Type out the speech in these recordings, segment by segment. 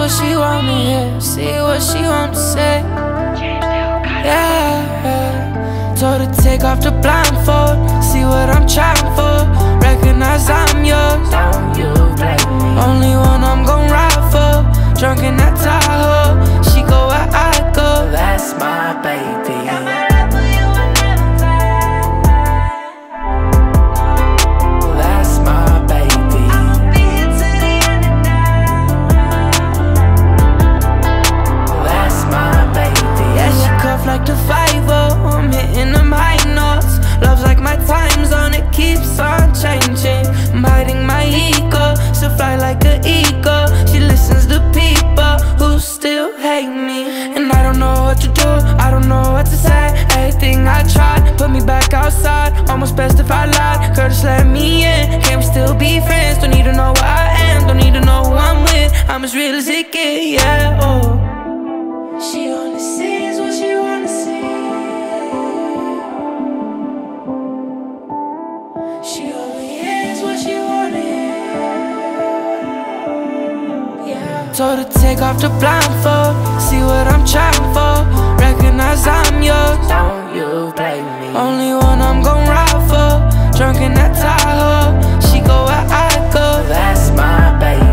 what she want me hear, see what she want to say. Yeah, told her take off the blindfold, see what I'm trying for. Recognize I'm yours, don't you blame me. Only one I'm gon' ride for, drunk in that Tahoe. She go where I go, that's my baby. Like the 5-0, I'm hitting them high notes. Love's like my time zone, it keeps on changing. I'm hiding my ego, still fly like an eagle. She listens to people who still hate me. And I don't know what to do, I don't know what to say. Everything I tried, put me back outside. Almost best if I lied, girl just let me in. Can we still be friends? Don't need to know where I am, don't need to know who I'm with. I'm as real as it get, yeah, oh. She only sees what she wanna see. She only hears what she wanna hear. Yeah. Told her take off the blindfold, see what I'm trying for. Recognize I'm yours, don't you blame me. Only one I'm gon' ride for, drunk in that Tahoe. She go where I go, that's my baby.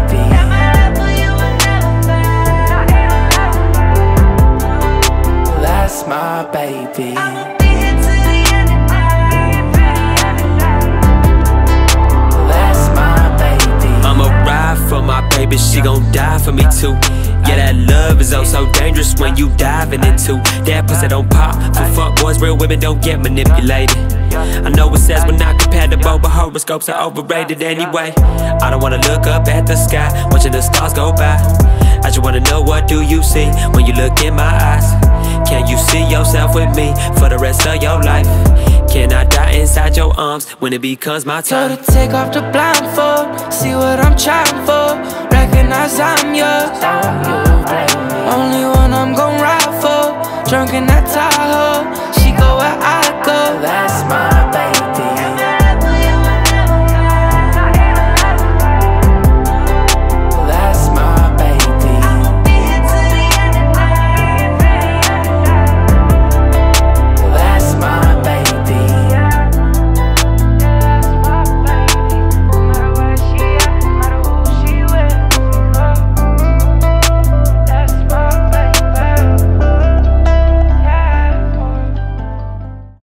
That's my baby. I'ma be here till the end of time. That's my baby. I'ma ride for my baby, she gon' die for me too. Yeah, that love is oh so dangerous when you diving into that pussy don't pop. For fuck boys, real women don't get manipulated. I know it says we're not compatible, but horoscopes are overrated anyway. I don't wanna look up at the sky, watching the stars go by. I just wanna know, what do you see when you look in my eyes? Can you see yourself with me for the rest of your life? Can I die inside your arms when it becomes my time? Told her take off the blindfold, see what I'm trying for. Recognize I'm yours, don't you blame me. Only one I'm gon' ride for, drunk in that Tahoe.